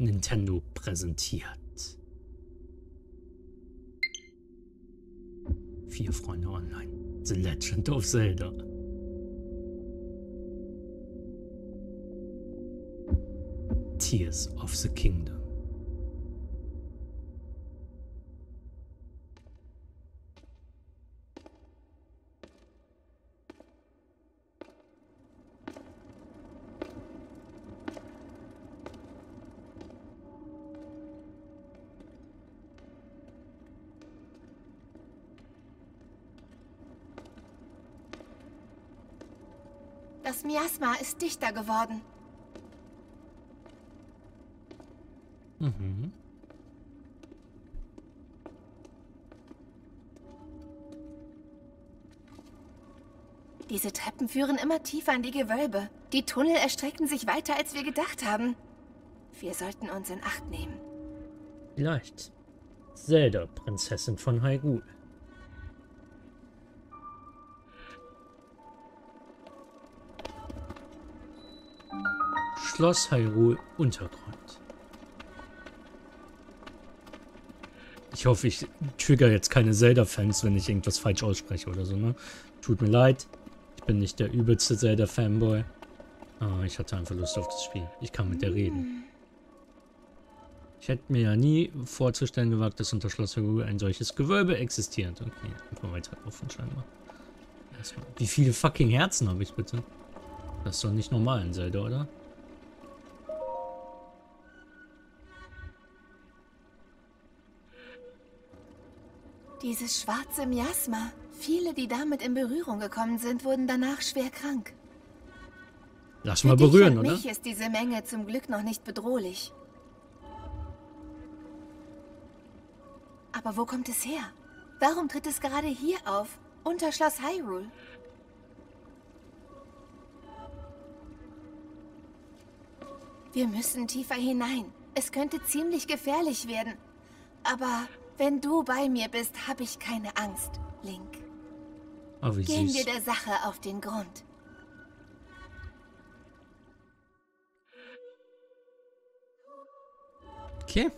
Nintendo präsentiert. 4 Freunde online. The Legend of Zelda. Tears of the Kingdom. Das Miasma ist dichter geworden. Mhm. Diese Treppen führen immer tiefer in die Gewölbe. Die Tunnel erstrecken sich weiter, als wir gedacht haben. Wir sollten uns in Acht nehmen. Vielleicht. Zelda, Prinzessin von Hyrule. Schloss Hyrule Untergrund. Ich hoffe, ich trigger jetzt keine Zelda-Fans, wenn ich irgendwas falsch ausspreche oder so, ne? Tut mir leid. Ich bin nicht der übelste Zelda-Fanboy. Aber ich hatte einfach Lust auf das Spiel. Ich kann mit der reden. Ich hätte mir ja nie vorzustellen gewagt, dass unter Schloss Hyrule ein solches Gewölbe existiert. Okay, einfach weiter offen scheinbar. Erstmal. Wie viele fucking Herzen habe ich bitte? Das ist doch nicht normal in Zelda, oder? Dieses schwarze Miasma. Viele, die damit in Berührung gekommen sind, wurden danach schwer krank. Lass mal berühren, Für oder? mich ist diese Menge zum Glück noch nicht bedrohlich. Aber wo kommt es her? Warum tritt es gerade hier auf, unter Schloss Hyrule? Wir müssen tiefer hinein. Es könnte ziemlich gefährlich werden. Aber wenn du bei mir bist, habe ich keine Angst, Link. Oh, wie Gehen süß. wir der Sache auf den Grund. Okay.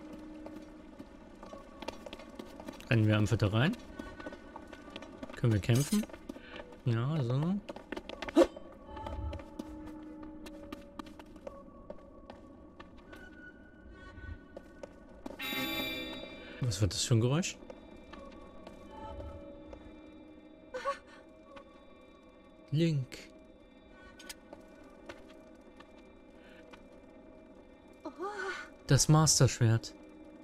Rennen wir einfach da rein. Können wir kämpfen? Ja, so. Was wird das für ein Geräusch? Link. Das Master-Schwert.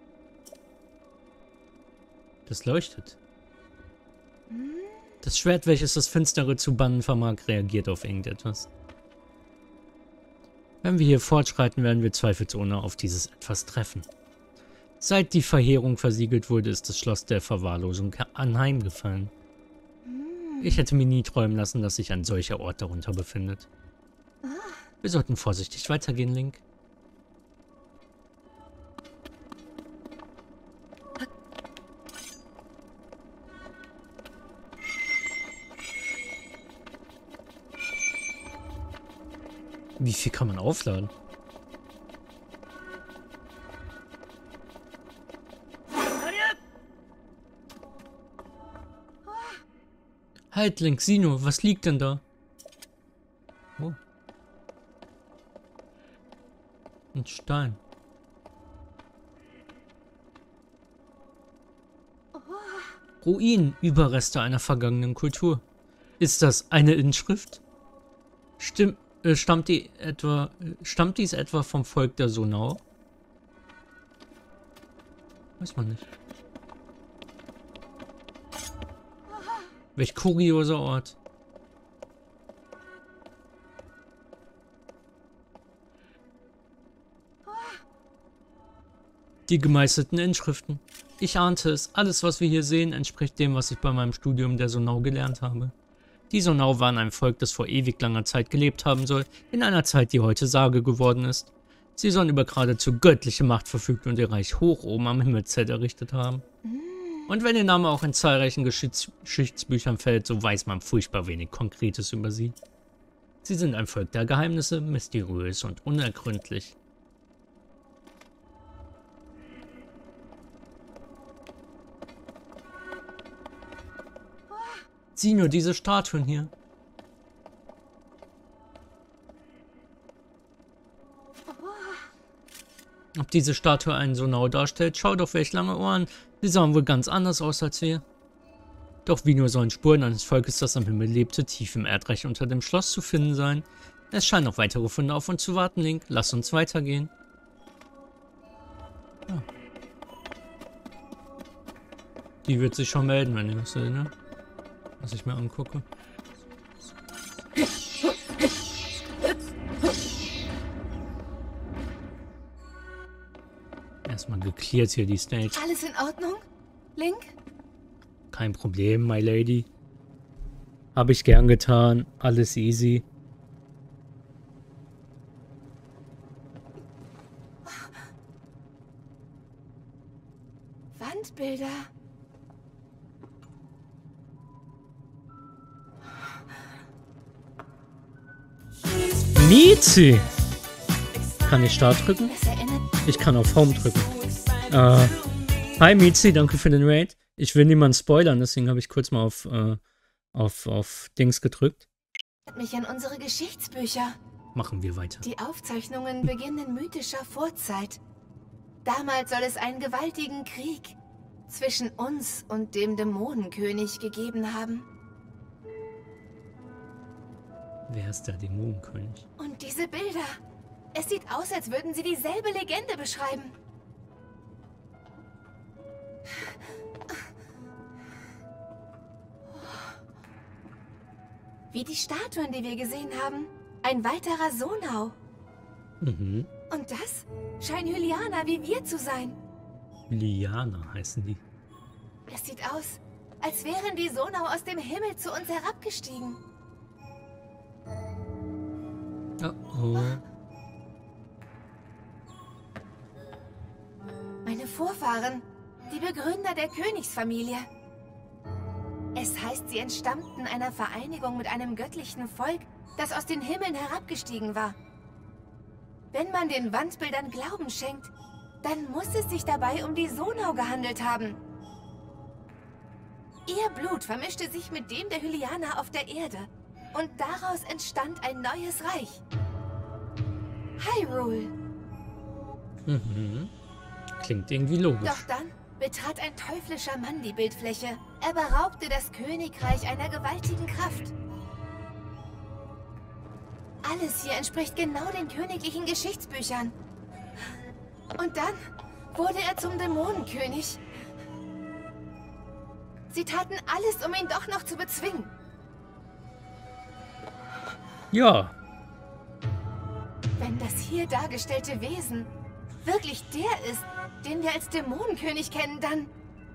Das leuchtet. Das Schwert, welches das Finstere zu bannen vermag, reagiert auf irgendetwas. Wenn wir hier fortschreiten, werden wir zweifelsohne auf dieses Etwas treffen. Seit die Verheerung versiegelt wurde, ist das Schloss der Verwahrlosung anheimgefallen. Ich hätte mir nie träumen lassen, dass sich ein solcher Ort darunter befindet. Wir sollten vorsichtig weitergehen, Link. Wie viel kann man aufladen? Halt, Link, sieh nur, was liegt denn da? Oh. Ein Stein. Ruinen, Überreste einer vergangenen Kultur. Ist das eine Inschrift? Stammt dies etwa vom Volk der Sonau? Weiß man nicht. Welch kurioser Ort. Die gemeißelten Inschriften. Ich ahnte es, alles was wir hier sehen, entspricht dem, was ich bei meinem Studium der Sonau gelernt habe. Die Sonau waren ein Volk, das vor ewig langer Zeit gelebt haben soll, in einer Zeit, die heute Sage geworden ist. Sie sollen über geradezu göttliche Macht verfügt und ihr Reich hoch oben am Himmelszelt errichtet haben. Und wenn ihr Name auch in zahlreichen Geschichtsbüchern fällt, so weiß man furchtbar wenig Konkretes über sie. Sie sind ein Volk der Geheimnisse, mysteriös und unergründlich. Sieh nur diese Statuen hier. Ob diese Statue einen Sonau darstellt? Schau doch, welch lange Ohren. Sie sahen wohl ganz anders aus als wir. Doch wie nur sollen Spuren eines Volkes, das am Himmel lebte, tief im Erdreich unter dem Schloss zu finden sein. Es scheinen noch weitere Funde auf uns zu warten, Link. Lass uns weitergehen. Ja. Die wird sich schon melden, wenn ich das sehe, ne? Was ich mir angucke. Erstmal geklärt hier die Stage. Alles in Ordnung, Link? Kein Problem, my lady. Habe ich gern getan. Alles easy. Wandbilder. Mizi! Kann ich Start drücken? Das erinnert Ich kann auf Home drücken. Hi Mizi, danke für den Raid. Ich will niemanden spoilern, deswegen habe ich kurz mal auf Dings gedrückt. mich an unsere Geschichtsbücher. Machen wir weiter. Die Aufzeichnungen beginnen in mythischer Vorzeit. Damals soll es einen gewaltigen Krieg zwischen uns und dem Dämonenkönig gegeben haben. Wer ist der Dämonenkönig? Und diese Bilder. Es sieht aus, als würden sie dieselbe Legende beschreiben. Wie die Statuen, die wir gesehen haben. Ein weiterer Sonau. Mhm. Und das scheinen Hylianer wie wir zu sein. Liana heißen die. Es sieht aus, als wären die Sonau aus dem Himmel zu uns herabgestiegen. Oh oh. Meine Vorfahren, die Begründer der Königsfamilie. Es heißt, sie entstammten einer Vereinigung mit einem göttlichen Volk, das aus den Himmeln herabgestiegen war. Wenn man den Wandbildern Glauben schenkt, dann muss es sich dabei um die Sonau gehandelt haben. Ihr Blut vermischte sich mit dem der Hylianer auf der Erde. Und daraus entstand ein neues Reich. Hyrule. Mhm. Klingt irgendwie logisch. Doch dann betrat ein teuflischer Mann die Bildfläche. Er beraubte das Königreich einer gewaltigen Kraft. Alles hier entspricht genau den königlichen Geschichtsbüchern. Und dann wurde er zum Dämonenkönig. Sie taten alles, um ihn doch noch zu bezwingen. Ja. Wenn das hier dargestellte Wesen wirklich der ist, den wir als Dämonenkönig kennen, dann...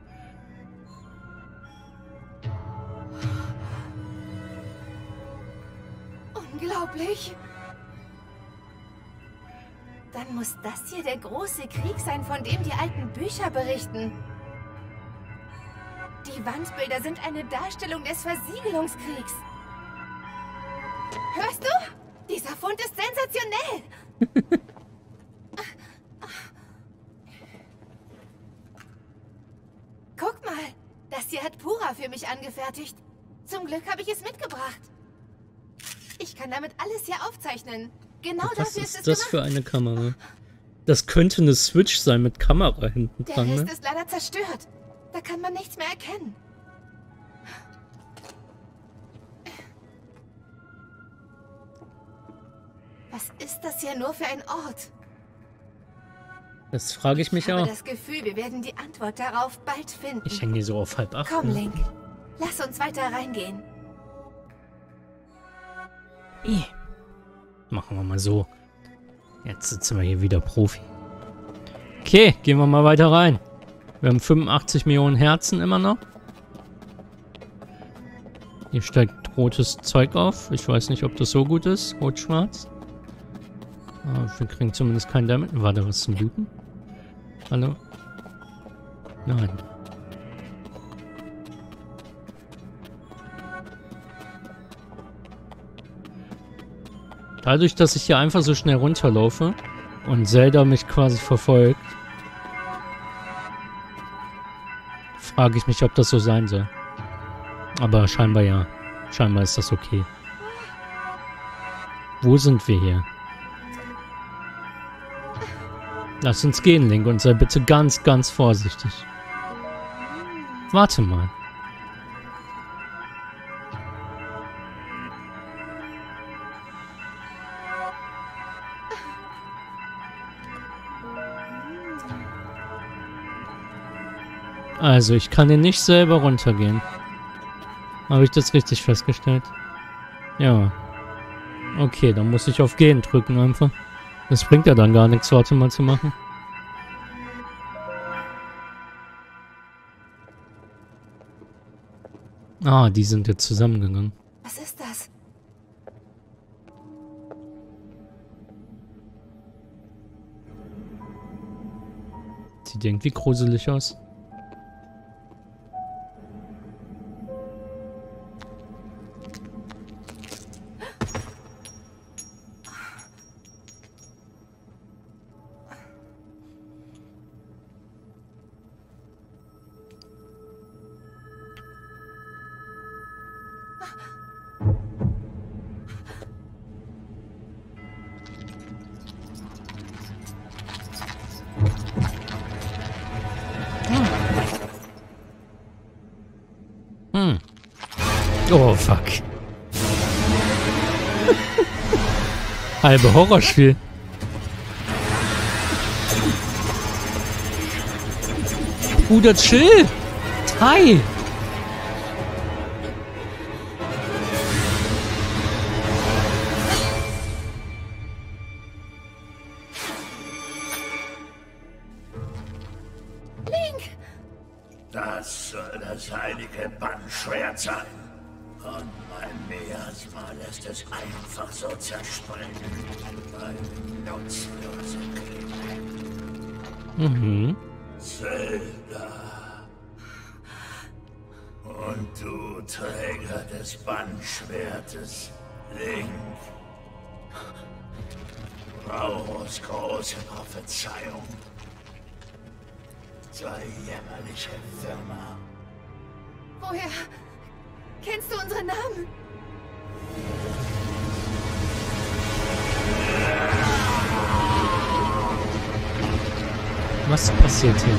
Unglaublich. Dann muss das hier der große Krieg sein, von dem die alten Bücher berichten. Die Wandbilder sind eine Darstellung des Versiegelungskriegs. Hörst du? Dieser Fund ist sensationell. Guck mal, das hier hat Pura für mich angefertigt. Zum Glück habe ich es mitgebracht. Ich kann damit alles hier aufzeichnen. Genau Was dafür ist es das gemacht. für eine Kamera? Das könnte eine Switch sein mit Kamera hinten Der dran, Rest ne? ist leider zerstört. Da kann man nichts mehr erkennen. Was ist das hier nur für ein Ort? Das frage ich mich Ich habe auch. das Gefühl, wir werden die Antwort darauf bald finden. Ich hänge hier so auf 7:30. Komm, ne? Link. Lass uns weiter reingehen. Machen wir mal so. Jetzt sitzen wir hier wieder Profi. Okay, gehen wir mal weiter rein. Wir haben 85 Millionen Herzen immer noch. Hier steigt rotes Zeug auf. Ich weiß nicht, ob das so gut ist. Rot-schwarz. Aber wir kriegen zumindest keinen Damage. War da was zum Looten? Hallo? Nein. Dadurch, dass ich hier einfach so schnell runterlaufe und Zelda mich quasi verfolgt, frage ich mich, ob das so sein soll. Aber scheinbar ja. Scheinbar ist das okay. Wo sind wir hier? Lass uns gehen, Link, und sei bitte ganz, ganz vorsichtig. Warte mal. Also, ich kann hier nicht selber runtergehen. Habe ich das richtig festgestellt? Ja. Okay, dann muss ich auf Gehen drücken einfach. Das bringt ja dann gar nichts, warte mal zu machen. Ah, die sind jetzt zusammengegangen. Was ist das? Sieht irgendwie gruselig aus. Oh, fuck. Halbe Horrorspiel. Bruder, chill. Tai. Link! Das soll das heilige Bannschwert sein. Und mein Miasma lässt es einfach so zerspringen. Ein nutzlose Klingel. Mhm. Zelda. Und du, Träger des Bannschwertes, Link. Rauros große Prophezeiung. Zwei jämmerliche Würmer. Woher kennst du unsere Namen? Was passiert hier?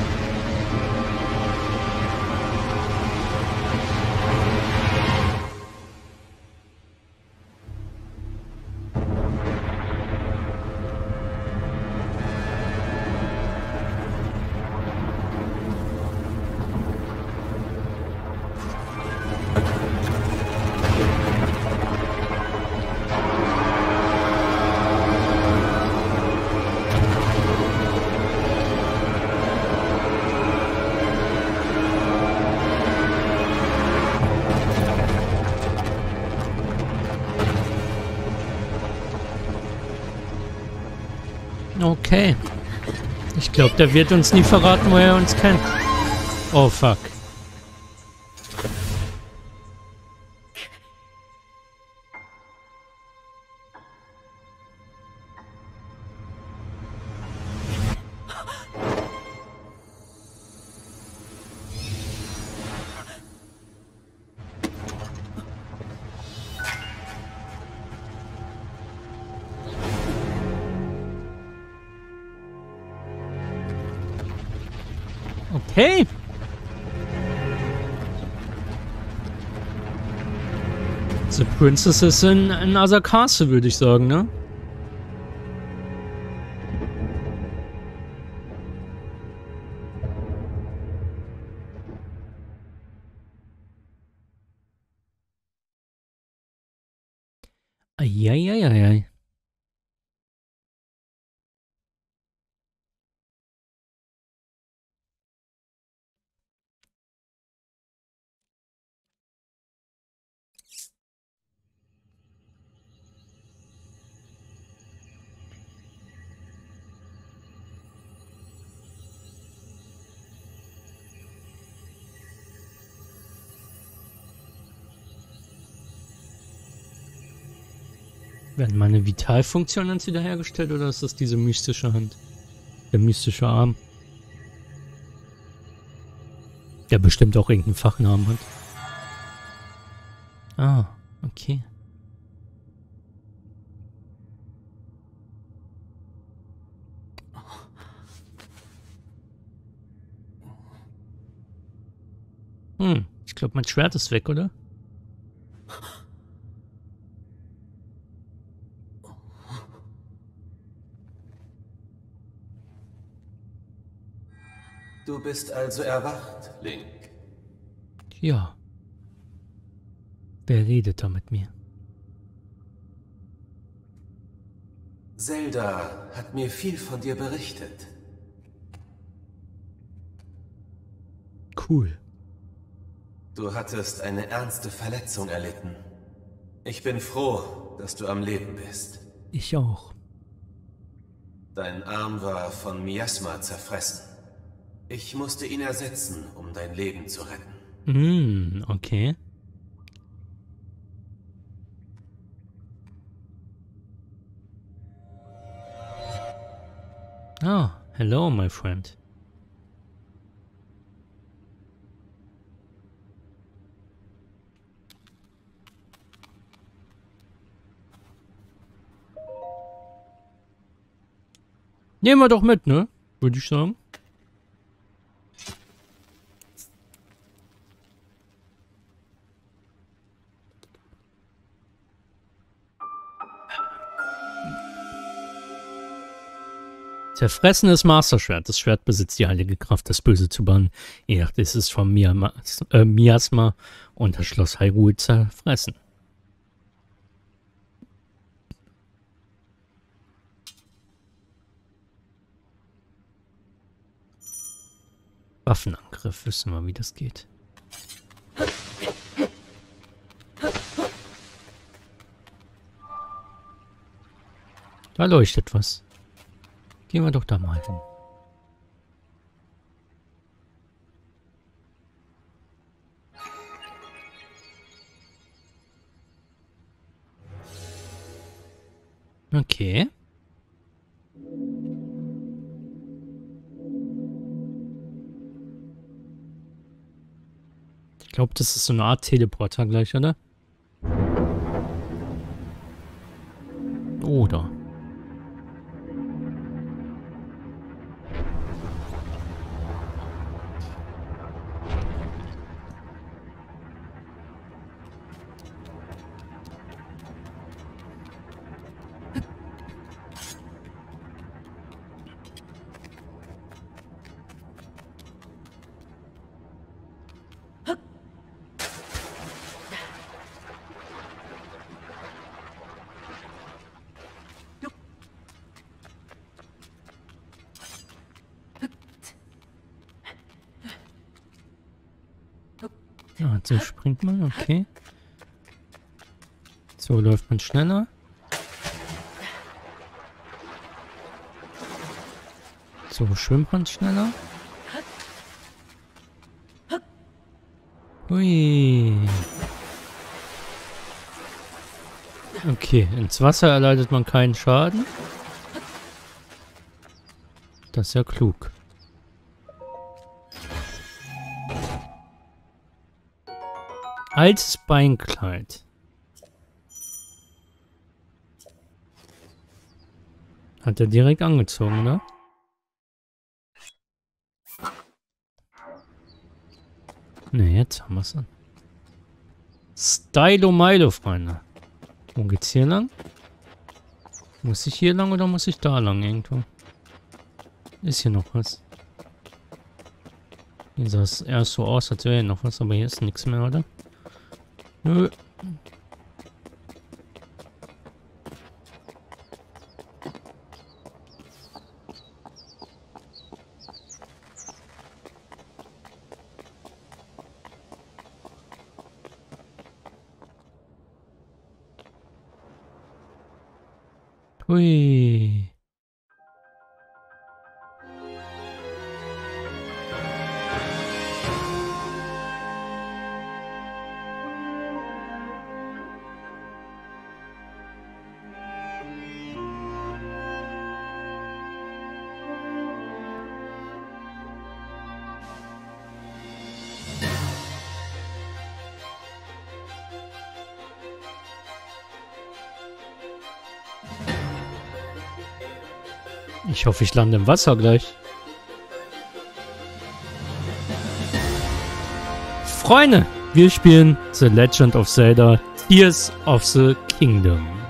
Okay. Ich glaube, der wird uns nie verraten, wo er uns kennt. Oh, fuck. Okay. The Princess ist in Another Castle, würde ich sagen, ne? Eieieiei. Werden meine Vitalfunktionen jetzt wiederhergestellt oder ist das diese mystische Hand? Der mystische Arm. Der bestimmt auch irgendeinen Fachnamen hat. Ah, okay. Ich glaube, mein Schwert ist weg, oder? Du bist also erwacht, Link. Ja. Wer redet da mit mir? Zelda hat mir viel von dir berichtet. Cool. Du hattest eine ernste Verletzung erlitten. Ich bin froh, dass du am Leben bist. Ich auch. Dein Arm war von Miasma zerfressen. Ich musste ihn ersetzen, um dein Leben zu retten. Okay. Ah, hello, my friend. Nehmen wir doch mit, ne? Würde ich sagen. Zerfressenes Masterschwert. Das Schwert besitzt die heilige Kraft, das Böse zu bannen. Jedoch ist es von Miasma und das Schloss Hyrule zerfressen. Waffenangriff, wissen wir, wie das geht. Da leuchtet was. Gehen wir doch da mal hin. Okay. Ich glaube, das ist so eine Art Teleporter gleich, oder? Oder? Ja, so springt man, okay. So läuft man schneller. So schwimmt man schneller. Hui. Okay, ins Wasser erleidet man keinen Schaden. Das ist ja klug. Altes Beinkleid. Hat er direkt angezogen, oder? Ne, jetzt haben wir es an. Stylo Milo, Freunde. Wo geht's hier lang? Muss ich hier lang oder muss ich da lang irgendwo? Ist hier noch was? Hier sah es erst so aus, als wäre hier noch was, aber hier ist nichts mehr, oder? Nö. Hui. Ich hoffe, ich lande im Wasser gleich. Freunde, wir spielen The Legend of Zelda Tears of the Kingdom.